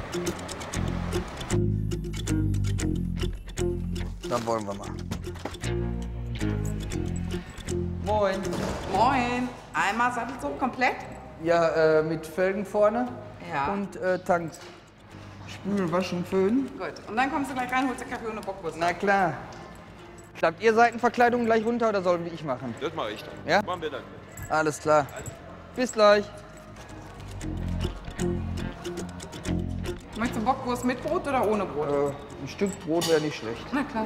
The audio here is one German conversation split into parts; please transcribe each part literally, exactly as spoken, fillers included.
Dann wollen wir mal. Moin. Moin. Einmal Sattelzug komplett? Ja, äh, mit Felgen vorne Ja. und äh, Tank. Spülen, waschen, föhnen. Gut. Und dann kommst du gleich rein, holst dir Kaffee und eine Bockwurst. Na klar. Klappt ihr Seitenverkleidung gleich runter oder sollen wir ich machen? Das mache ich dann. Ja? Machen wir dann. Alles klar. Bis gleich. Möchtest du Bockwurst mit Brot oder ohne Brot? Äh, ein Stück Brot wäre nicht schlecht. Na klar.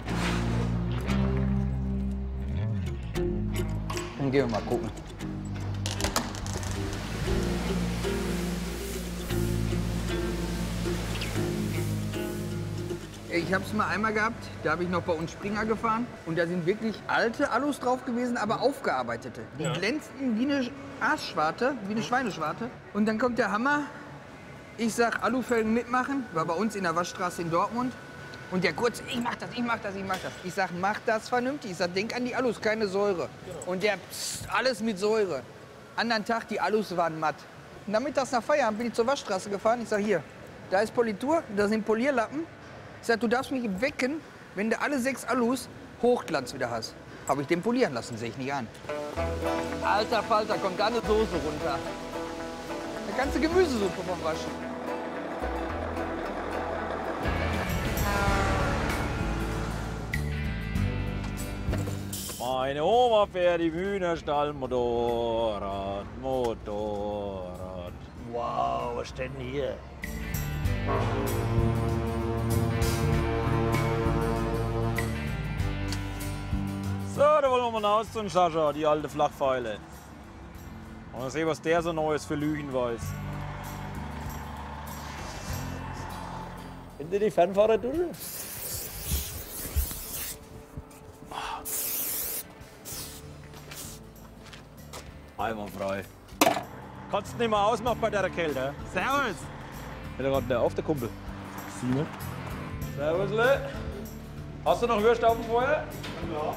Dann gehen wir mal gucken. Ich habe es mal einmal gehabt, da habe ich noch bei uns Springer gefahren und da sind wirklich alte Alus drauf gewesen, aber aufgearbeitete. Die Ja. glänzten wie eine Aasschwarte, wie eine Schweineschwarte. Und dann kommt der Hammer, ich sag Alufelgen mitmachen, war bei uns in der Waschstraße in Dortmund. Und der kurz, ich mach das, ich mach das, ich mach das. Ich sag, mach das vernünftig. Ich sag, denk an die Alus, keine Säure. Und der, pst, alles mit Säure. Anderen Tag, die Alus waren matt. Und nachmittags nach Feierabend bin ich zur Waschstraße gefahren. Ich sag, hier, da ist Politur, da sind Polierlappen. Ich sag, du darfst mich wecken, wenn du alle sechs Alus Hochglanz wieder hast. Habe ich den polieren lassen, sehe ich nicht an. Alter Falter, kommt gar eine Soße runter. Eine ganze Gemüsesuppe vom Waschen. Meine Oma fährt im Hühnerstall Motorrad, Motorrad. Wow, was steht denn hier? So, da wollen wir mal raus zu Sascha, die alte Flachpfeile. Mal sehen, was der so Neues für Lügen weiß. Kennt ihr die Fernfahrerdusche? Einmal frei. Kannst du nicht mehr ausmachen bei der Kälte? Servus! Ist der gerade auf, der Kumpel? Simon. Servus, Le. Hast du noch Würste auf dem Feuer? Ja.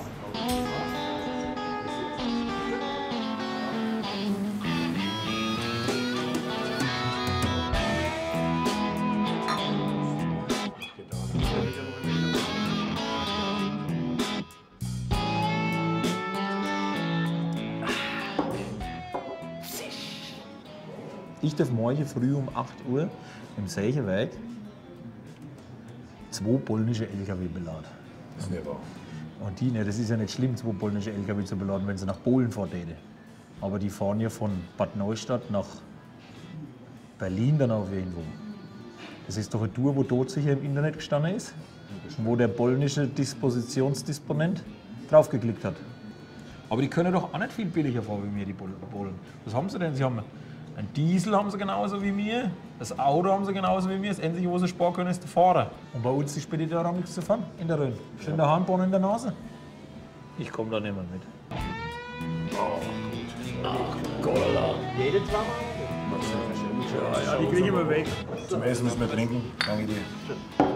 Ich darf morgen früh um acht Uhr im Seichenweg zwei polnische L K W beladen. Das ist nicht wahr. Und die, ne, das ist ja nicht schlimm, zwei polnische L K W zu beladen, wenn sie nach Polen fahren täten. Aber die fahren ja von Bad Neustadt nach Berlin dann auch irgendwo. Das ist doch eine Tour, wo dort sicher im Internet gestanden ist, wo der polnische Dispositionsdisponent draufgeklickt hat. Aber die können doch auch nicht viel billiger fahren wie wir, die Polen. Was haben sie denn? Sie haben einen Diesel haben sie genauso wie wir, das Auto haben sie genauso wie wir, das Einzige, wo sie sparen können, ist der Fahrer. Und bei uns die Spediteur haben nichts zu fahren in der Rhön. Stehen der Harnborn in der Nase. Ich komme da nicht mehr mit. Jede zweimal? Ja, ja, die kriegen wir weg. Zum Essen müssen wir trinken. Danke dir.